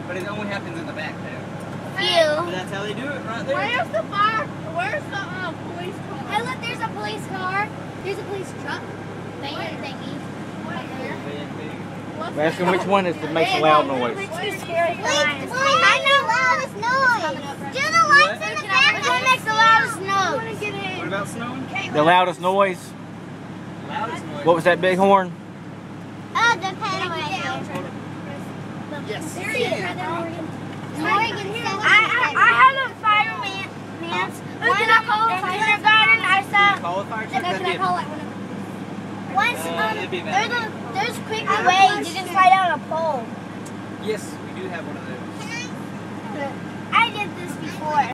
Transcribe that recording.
But it only happens in the back there. But that's how they do it right there. Where's the fire? Where's the police car? Hey, look, there's a police car. There's a police truck. Thingy. Ask him which one is that makes a loud noise. Too scary for mine. I know loudest noise. Do the lights in the back. Which one makes the loudest noise? What about snowing? The loudest noise? Loudest noise. What was that big horn? The pedal. Yes. There he is. I had a fireman. Can I call a kindergarten? I saw. Call a fire truck. Can I call it? Once it'd be better. there's quick ways you can slide down a pole. Yes, we do have one of those. I did this before.